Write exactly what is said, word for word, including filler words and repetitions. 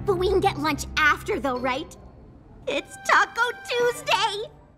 But we can get lunch after, though, right? It's Taco Tuesday!